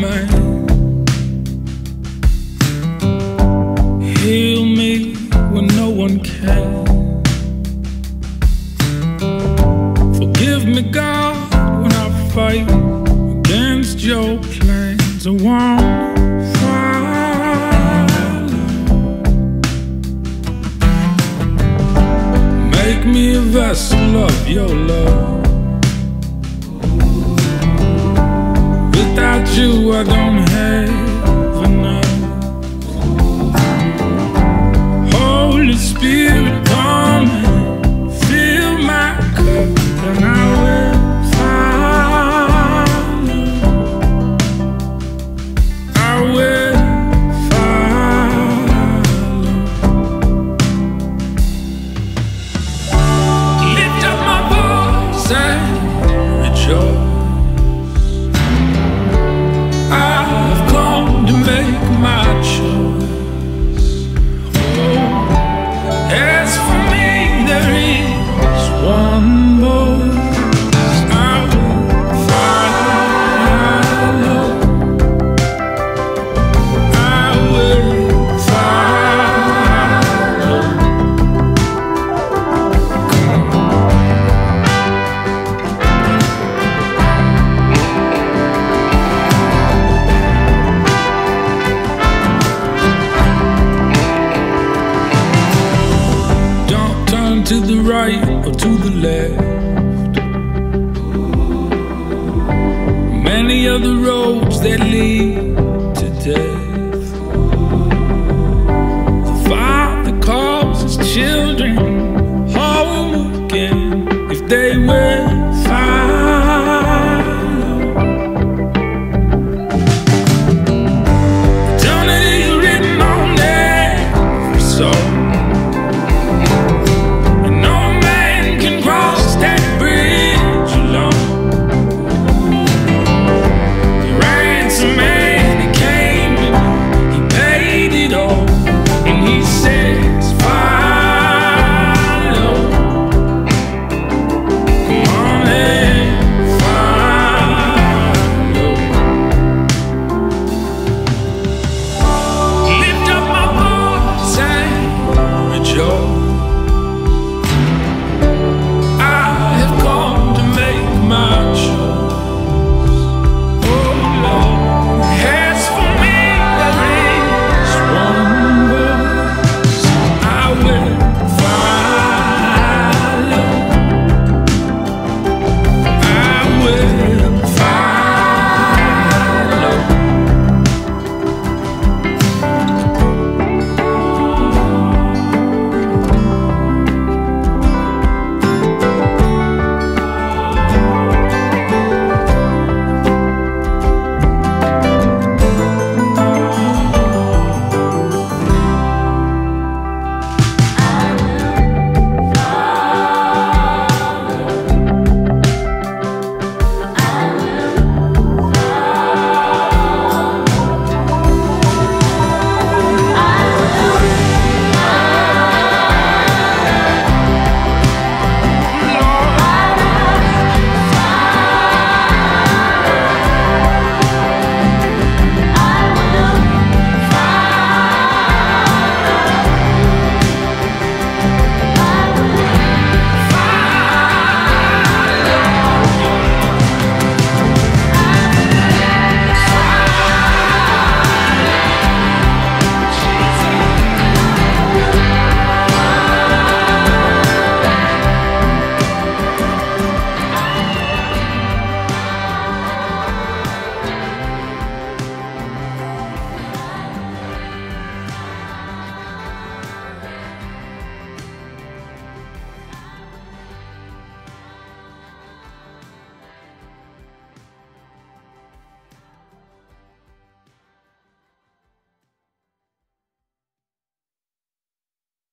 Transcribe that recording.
man. Heal me when no one can. Forgive me, God, when I fight against your plans. I won't follow. Make me a vessel of your love. Without you, I don't have enough. Holy Spirit, come and fill my cup, and I will follow. I will follow. Lift up my voice and rejoice. I've come to make my choice. Oh, as for me, there is one voice I will follow. I will follow. Come on. To the right or to the left. Many other roads that lead